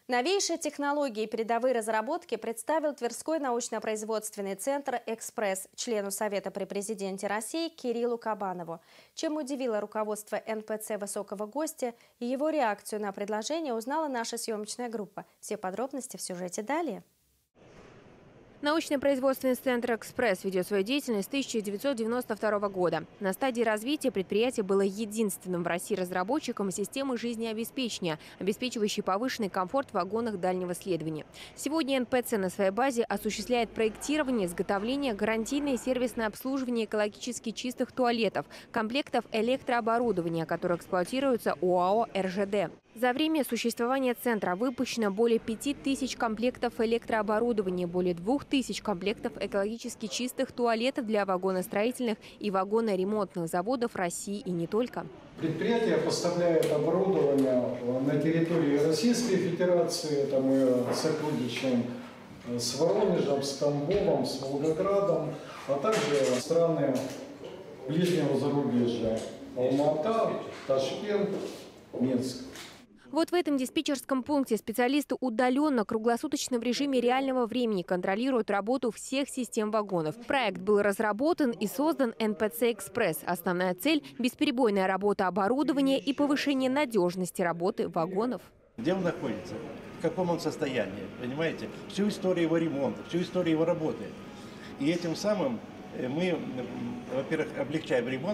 Новейшие технологии и передовые разработки представил Тверской научно-производственный центр «Экспресс» члену Совета при президенте России Кириллу Кабанову. Чем удивило руководство НПЦ высокого гостя и его реакцию на предложение, узнала наша съемочная группа. Все подробности в сюжете далее. Научно-производственный центр «Экспресс» ведет свою деятельность с 1992 года. На стадии развития предприятие было единственным в России разработчиком системы жизнеобеспечения, обеспечивающей повышенный комфорт в вагонах дальнего следования. Сегодня НПЦ на своей базе осуществляет проектирование, изготовление, гарантийное и сервисное обслуживание экологически чистых туалетов, комплектов электрооборудования, которые эксплуатируются ОАО «РЖД». За время существования центра выпущено более 5000 комплектов электрооборудования, более 2000 комплектов экологически чистых туалетов для вагоностроительных и вагоноремонтных заводов России и не только. Предприятие поставляет оборудование на территории Российской Федерации. Это мы сотрудничаем с Воронежем, с Тамбовом, с Волгоградом, а также страны ближнего зарубежья: Алмата, Ташкент, Минск. Вот в этом диспетчерском пункте специалисты удаленно, круглосуточно в режиме реального времени контролируют работу всех систем вагонов. Проект был разработан и создан НПЦ «Экспресс». Основная цель – бесперебойная работа оборудования и повышение надежности работы вагонов. Где он находится, в каком он состоянии, понимаете? Всю историю его ремонта, всю историю его работы. И этим самым мы, во-первых, облегчаем ремонт,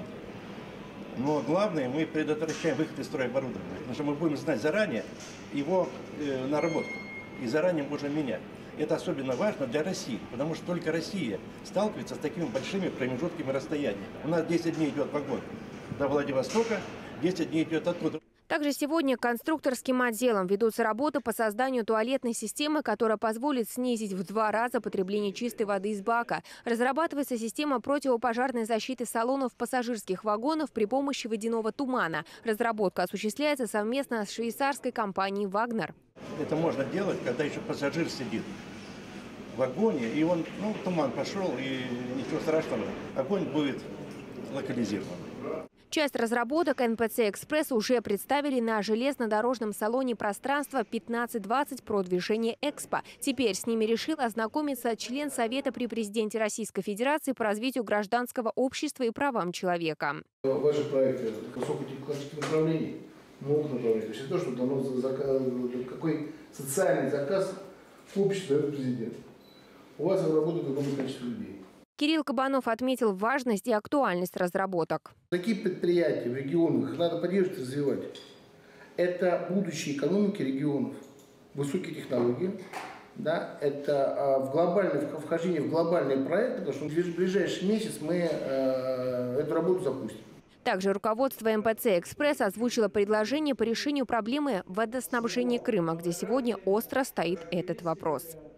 но главное, мы предотвращаем выход из строя оборудования. Потому что мы будем знать заранее его наработку и заранее можем менять. Это особенно важно для России, потому что только Россия сталкивается с такими большими промежутками расстояния. У нас 10 дней идет вагон до Владивостока, 10 дней идет оттуда. Также сегодня конструкторским отделом ведутся работы по созданию туалетной системы, которая позволит снизить в 2 раза потребление чистой воды из бака. Разрабатывается система противопожарной защиты салонов пассажирских вагонов при помощи водяного тумана. Разработка осуществляется совместно с швейцарской компанией «Вагнер». Это можно делать, когда еще пассажир сидит в вагоне, и он, туман пошел, и ничего страшного, огонь будет локализирован. Часть разработок НПЦ «Экспресс» уже представили на железнодорожном салоне «Пространство 1520» про движение «Экспо». Теперь с ними решил ознакомиться член Совета при президенте Российской Федерации по развитию гражданского общества и правам человека. Ваши проекты высокотехнологических направлений, новых направлений, то есть это то, что дано какой социальный заказ общества дает президент. У вас работает огромное количество людей. Кирилл Кабанов отметил важность и актуальность разработок. Такие предприятия в регионах надо поддерживать и развивать. Это будущее экономики регионов, высокие технологии. Да, это вхождение в глобальные проекты, потому что в ближайший месяц мы эту работу запустим. Также руководство НПЦ «Экспресс» озвучило предложение по решению проблемы водоснабжения Крыма, где сегодня остро стоит этот вопрос.